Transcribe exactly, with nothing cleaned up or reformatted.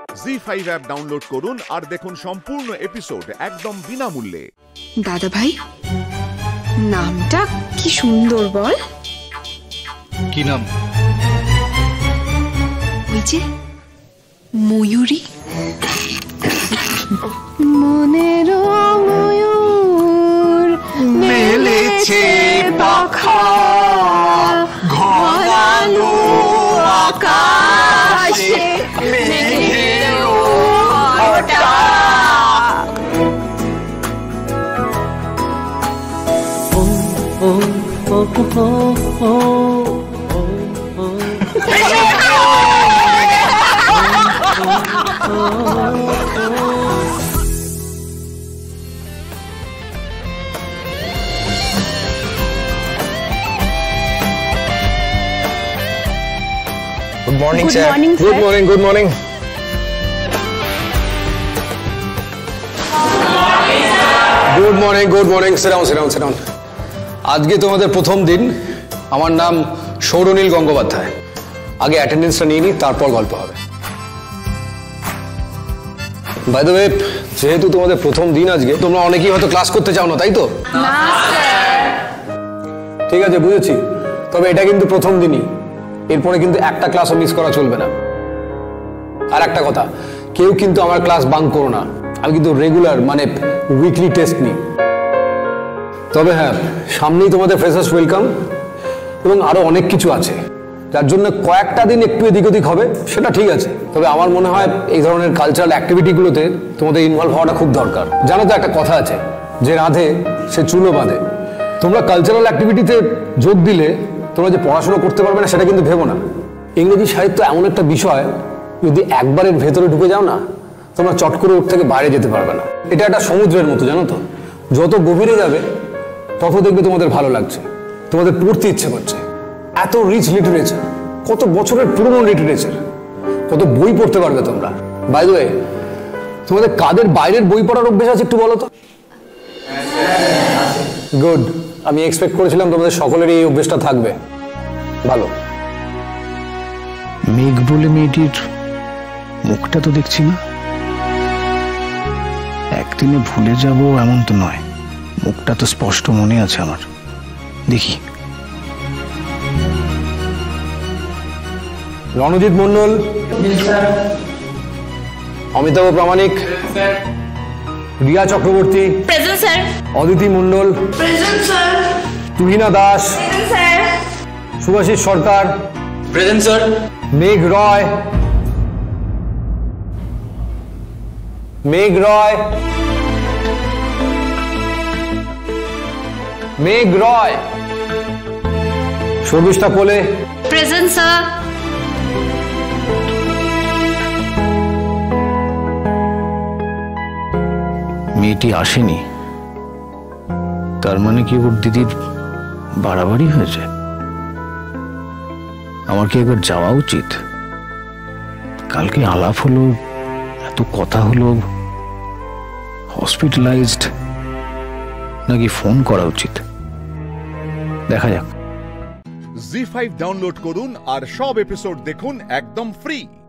জি five app download করুন আর দেখুন সম্পূর্ণ এপিসোড একদম বিনামূল্যে। দাদা ভাই, নামটা কি সুন্দর বল। কি নাম? ওই যে ময়ূরী। মনের ময়ূর মেলেছে পাখা, ঘনালো আকাশে মেঘের ওটা। ও ও ও ও ও Good morning, good sir. Morning, good sir. morning, good morning. Good morning, good morning. Sit down, sit down, sit down. আজকে তোমাদের প্রথম দিন। আমার নাম সৌরনীল গঙ্গোপাধ্যায়। আগে অ্যাটেন্ডেন্সটা নিয়ে নিই, তারপর গল্প হবে। বাই দ্য ওয়ে, যেহেতু তোমাদের প্রথম দিন আজকে, তোমরা অনেকেই হয়তো ক্লাস করতে চাও না, তাই তো? না স্যার। ঠিক আছে, বুঝেছি। তবে এটা কিন্তু প্রথম দিনই, এরপরে কিন্তু একটা ক্লাসও মিস করা চলবে না। আর একটা কথা, কেউ কিন্তু আমার ক্লাস বাঙ্ক করো না। আমি কিন্তু রেগুলার মানে উইকলি টেস্ট নিই। তবে হ্যাঁ, সামনেই তোমাদের ফ্রেশার্স ওয়েলকাম এবং আরো অনেক কিছু আছে, যার জন্য কয়েকটা দিন একটু এদিক ওদিক হবে, সেটা ঠিক আছে। তবে আমার মনে হয় এই ধরনের কালচারাল অ্যাক্টিভিটিগুলোতে তোমাদের ইনভলভ হওয়াটা খুব দরকার। জানো তো, একটা কথা আছে, যে রাঁধে সে চুলো বাঁধে। তোমরা কালচারাল অ্যাক্টিভিটিতে যোগ দিলে তোমরা যে পড়াশোনা করতে পারবে না সেটা কিন্তু ভেবো না। ইংরেজি সাহিত্য এমন একটা বিষয়, যদি একবারের ভেতরে ঢুকে যাও না, তোমরা চট করে ওর থেকে বাইরে যেতে পারবে না। এটা একটা সমুদ্রের মতো, জানো তো, যত গভীরে যাবে তত দেখবে তোমাদের ভালো লাগছে, তোমাদের পড়তে ইচ্ছে করছে। এত রিচ লিটারেচার, কত বছরের পুরনো লিটারেচার, কত বই পড়তে পারবে তোমরা। বাই দ্য ওয়ে, তোমাদের কাদের বাইরের বই পড়ার অভ্যেস আছে একটু বলো তো? গুড। আমি এক্সপেক্ট করেছিলাম তোমাদের সকলেরই এই অভ্যেসটা থাকবে। ভালো। মেঘ বলে মেয়েটির মুখটা তো দেখছি না। একদিনে ভুলে যাব এমন তো নয়, মুখটা তো স্পষ্ট মনে আছে আমার। দেখি। Ranajit Mondal, Amitabha Pramanik, Riya Chakraborty, present sir. Aditi Mondal, present sir. Tuhina Das, present sir. Subhashis Sarkar, present sir. Megh Roy, মেঘ রয়, মেঘ রয়, শর্মিষ্ঠা কোলে, প্রেজেন্ট স্যার। মেয়েটি আসেনি, তার মানে কি ওর দিদির বাড়াবাড়ি হয়েছে? আমার কি একবার যাওয়া উচিত? কালকে আলাপ হলো, এত কথা হলো, হসপিটালাইজড, নাকি ফোন করা উচিত? দেখা যাক। জি ফাইভ ডাউনলোড করুন আর সব এপিসোড দেখুন একদম ফ্রি।